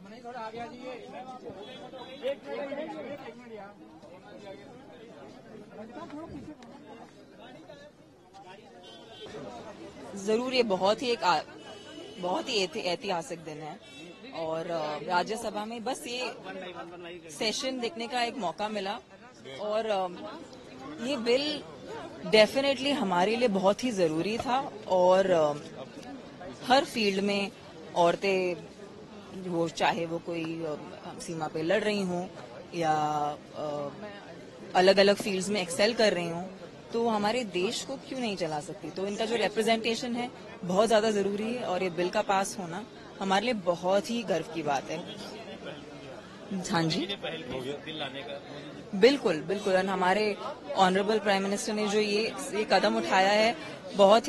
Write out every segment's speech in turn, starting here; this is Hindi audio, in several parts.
जरूर ये बहुत ही ऐतिहासिक दिन है और राज्यसभा में बस ये सेशन देखने का एक मौका मिला और ये बिल डेफिनेटली हमारे लिए बहुत ही जरूरी था और हर फील्ड में औरतें वो चाहे वो कोई सीमा पे लड़ रही हों या अलग अलग फील्ड्स में एक्सेल कर रही हों तो हमारे देश को क्यों नहीं चला सकती। तो इनका जो रिप्रेजेंटेशन है बहुत ज्यादा जरूरी है और ये बिल का पास होना हमारे लिए बहुत ही गर्व की बात है। हाँ जी, बिल्कुल बिल्कुल। और हमारे ऑनरेबल प्राइम मिनिस्टर ने जो ये कदम उठाया है बहुत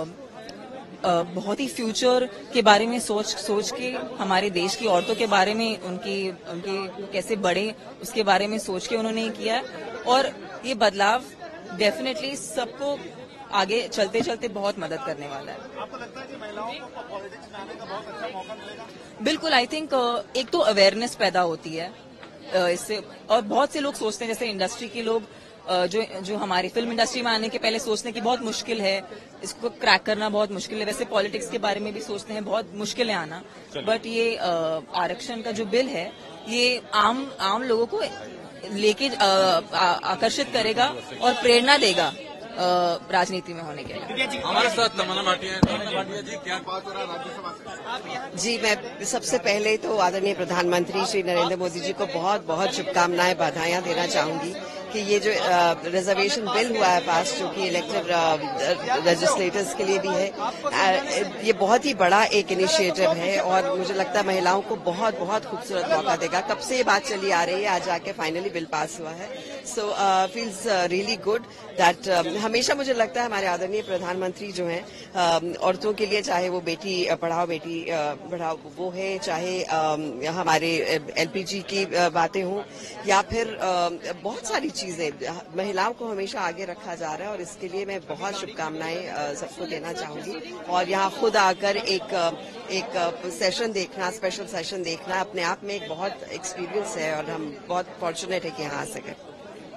ही फ्यूचर के बारे में सोच के हमारे देश की औरतों के बारे में उनके कैसे बढ़े उसके बारे में सोच के उन्होंने किया है और ये बदलाव डेफिनेटली सबको आगे चलते चलते बहुत मदद करने वाला है। आपको लगता है कि महिलाओं को पॉलिटिक्स में आने का बहुत अच्छा मौका मिलेगा? बिल्कुल, आई थिंक एक तो अवेयरनेस पैदा होती है इससे और बहुत से लोग सोचते हैं जैसे इंडस्ट्री के लोग जो हमारी फिल्म इंडस्ट्री में आने के पहले सोचते हैं कि बहुत मुश्किल है, इसको क्रैक करना बहुत मुश्किल है। वैसे पॉलिटिक्स के बारे में भी सोचते हैं बहुत मुश्किल है आना, बट ये आरक्षण का जो बिल है ये आम लोगों को लेके आकर्षित करेगा और प्रेरणा देगा राजनीति में होने के लिए। हमारे साथ तमन्ना भाटिया जी, क्या बात हो रहा है राज्यसभा से? जी, मैं सबसे पहले तो आदरणीय प्रधानमंत्री श्री नरेंद्र मोदी जी को बहुत बहुत शुभकामनाएं, बधाइयां देना चाहूंगी कि ये जो रिजर्वेशन बिल हुआ है पास, जो कि इलेक्टेड लेजिस्लेटर्स के लिए भी है, ये बहुत ही बड़ा एक इनिशिएटिव है और मुझे लगता है महिलाओं को बहुत बहुत खूबसूरत मौका देगा। कब से ये बात चली आ रही है, आज जाके फाइनली बिल पास हुआ है। So feels really good that हमेशा मुझे लगता है हमारे आदरणीय प्रधानमंत्री जो हैं औरतों के लिए, चाहे वो बेटी पढ़ाओ बेटी बढ़ाओ वो है, चाहे हमारे एलपीजी की बातें हों या फिर बहुत सारी चीजें, महिलाओं को हमेशा आगे रखा जा रहा है और इसके लिए मैं बहुत शुभकामनाएं सबको देना चाहूंगी। और यहाँ खुद आकर एक सेशन देखना, स्पेशल सेशन देखना अपने आप में एक बहुत एक्सपीरियंस है और हम बहुत फॉर्चुनेट है कि यहाँ आ सके।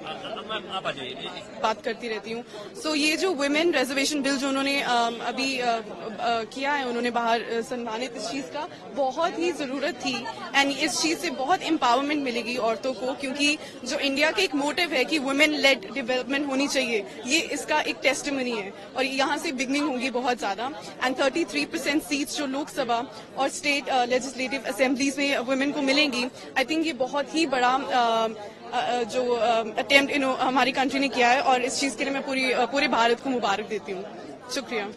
बात करती रहती हूँ। सो ये जो वुमेन रिजर्वेशन बिल जो उन्होंने अभी किया है, उन्होंने बाहर सम्मानित, इस चीज का बहुत ही जरूरत थी एंड इस चीज से बहुत एम्पावरमेंट मिलेगी औरतों को, क्योंकि जो इंडिया का एक मोटिव है कि वुमेन लेड डेवलपमेंट होनी चाहिए, ये इसका एक टेस्टिमनी है और यहाँ से बिगनिंग होगी बहुत ज्यादा। एंड 33% सीट्स जो लोकसभा और स्टेट लेजिस्लेटिव असेंबलीज में वुमेन को मिलेंगी, आई थिंक ये बहुत ही बड़ा जो अटेम्प्ट हमारी कंट्री ने किया है और इस चीज के लिए मैं पूरे भारत को मुबारक देती हूँ। शुक्रिया।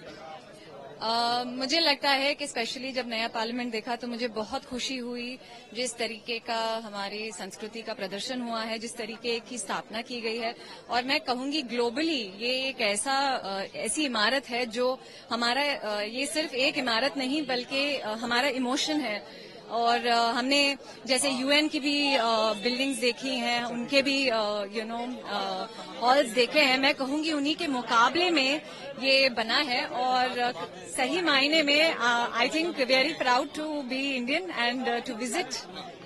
मुझे लगता है कि स्पेशली जब नया पार्लियामेंट देखा तो मुझे बहुत खुशी हुई जिस तरीके का हमारी संस्कृति का प्रदर्शन हुआ है, जिस तरीके की स्थापना की गई है। और मैं कहूंगी ग्लोबली ये एक ऐसी इमारत है जो हमारा, ये सिर्फ एक इमारत नहीं बल्कि हमारा इमोशन है। और हमने जैसे यूएन की भी बिल्डिंग्स देखी हैं, उनके भी हॉल्स देखे हैं, मैं कहूंगी उन्हीं के मुकाबले में ये बना है और सही मायने में I think very proud to be Indian and to visit.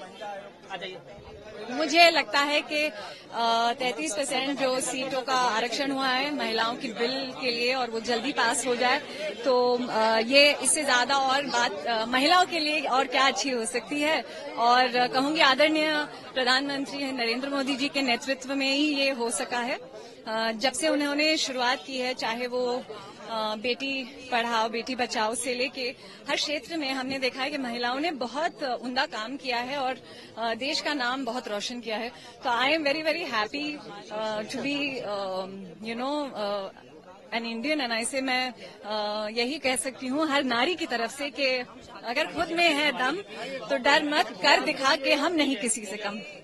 मुझे लगता है कि 33% जो सीटों का आरक्षण हुआ है महिलाओं की बिल के लिए और वो जल्दी पास हो जाए तो ये इससे ज्यादा और बात महिलाओं के लिए और क्या अच्छी हो सकती है। और कहूंगी आदरणीय प्रधानमंत्री नरेंद्र मोदी जी के नेतृत्व में ही ये हो सका है। जब से उन्होंने शुरुआत की है, चाहे वो बेटी पढ़ाओ बेटी बचाओ से लेके हर क्षेत्र में हमने देखा है कि महिलाओं ने बहुत उम्दा काम किया है और देश का नाम बहुत रोशन किया है। तो I am very very happy to be an Indian and ऐसे मैं यही कह सकती हूँ हर नारी की तरफ से कि अगर खुद में है दम तो डर मत, कर दिखा के हम नहीं किसी से कम।